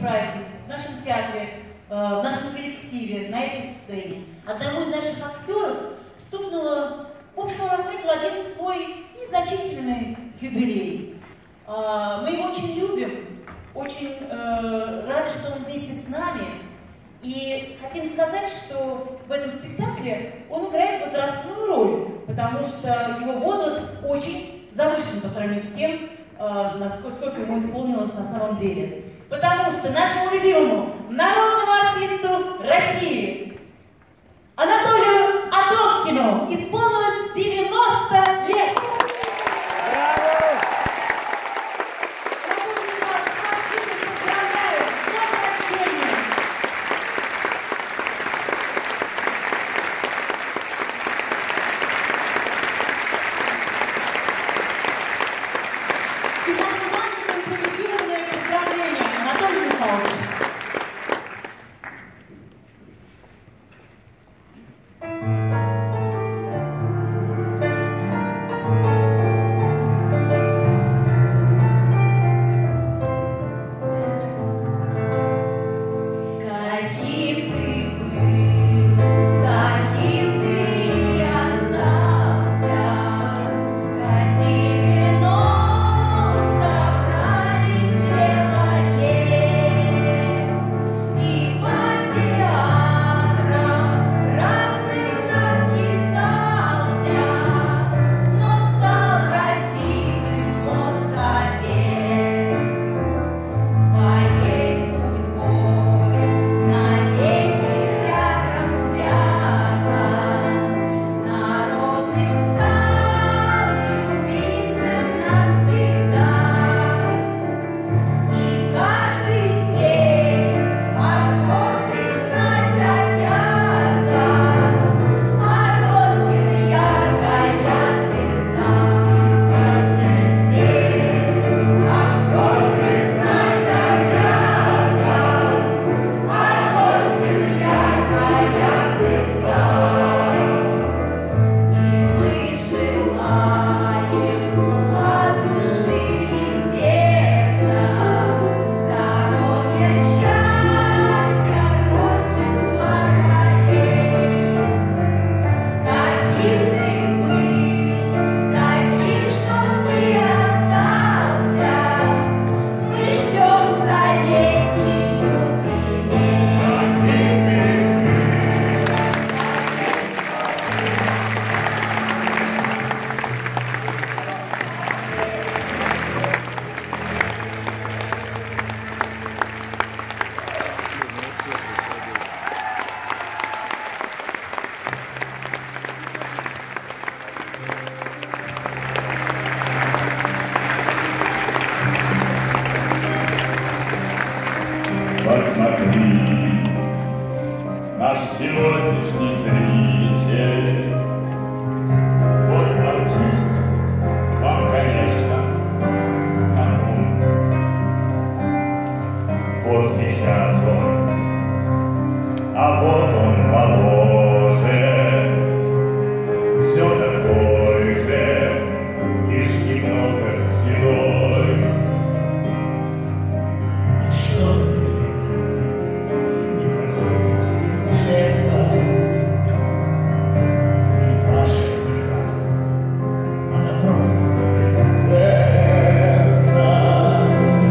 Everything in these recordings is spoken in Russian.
праздник в нашем театре, в нашем коллективе, на этой сцене одному из наших актеров стукнуло, в общем, он отметил один свой незначительный юбилей. Мы его очень любим, очень рады, что он вместе с нами. И хотим сказать, что в этом спектакле он играет возрастную роль, потому что его возраст очень завышен по сравнению с тем, сколько ему исполнилось на самом деле. Потому что нашему любимому народному артисту России Анатолию Адоскину исполнилось 90 лет.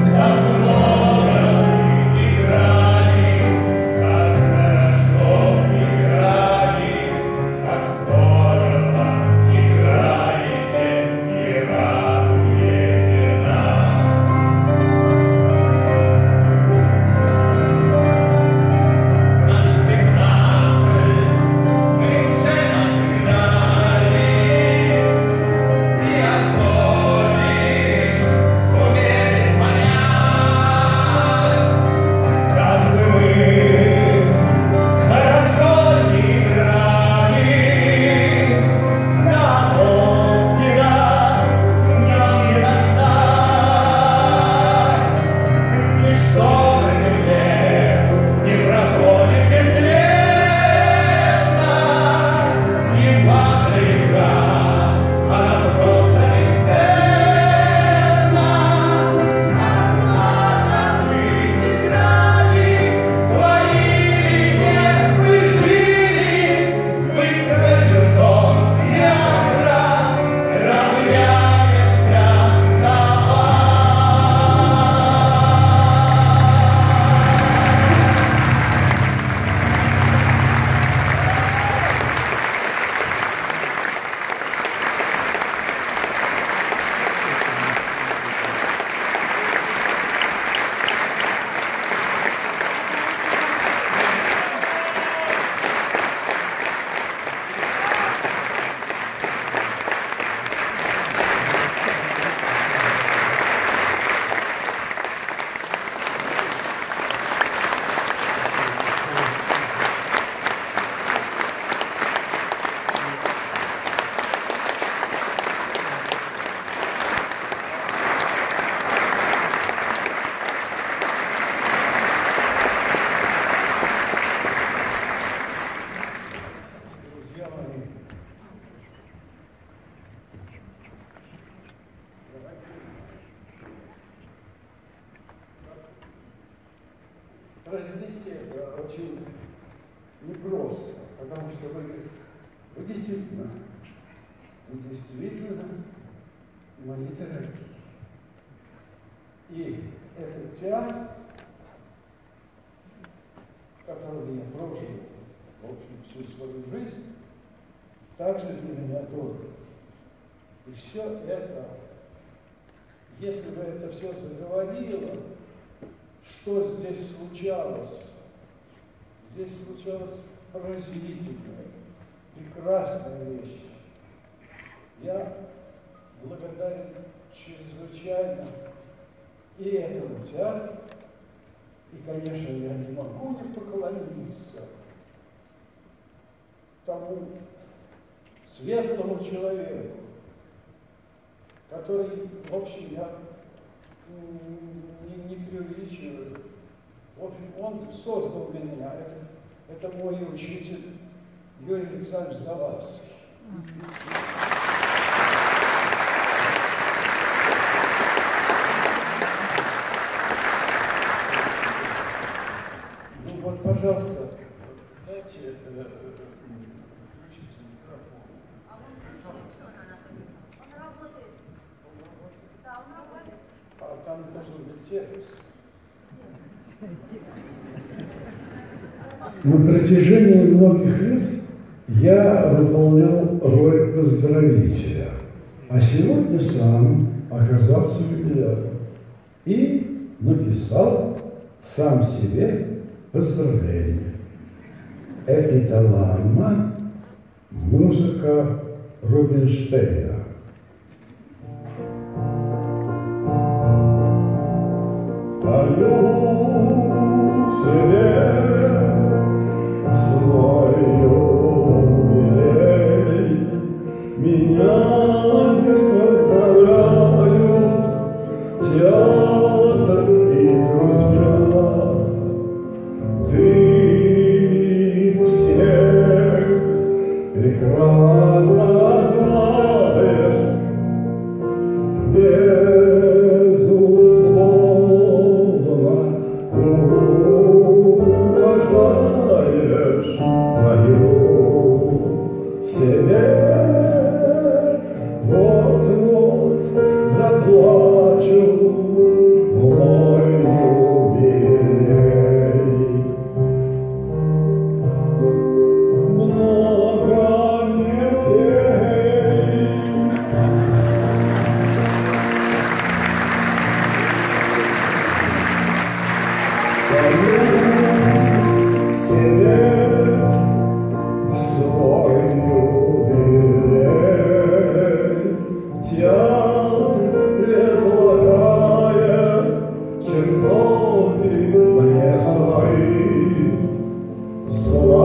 Играли, как хорошо. произнести это очень непросто, потому что вы действительно мои дорогие. И этот театр, в котором я прожил, в общем, всю свою жизнь, также для меня дорог. И все это, если бы это все заговорило, что здесь случалось? Здесь случалась поразительная, прекрасная вещь. Я благодарен чрезвычайно и этому театру, и, конечно, я не могу не поклониться тому светлому человеку, который, в общем, я не преувеличиваю. В общем, он создал меня. Это мой учитель Юрий Александрович Завадский. Ну вот, пожалуйста, дайте включите микрофон. А он включен, Анатолий. Он работает. Да, он работает. А там должен быть текст. На протяжении многих лет я выполнял роль поздравителя, а сегодня сам оказался юбиляром и написал сам себе поздравление. Эпиталамма, музыка Рубинштейна. So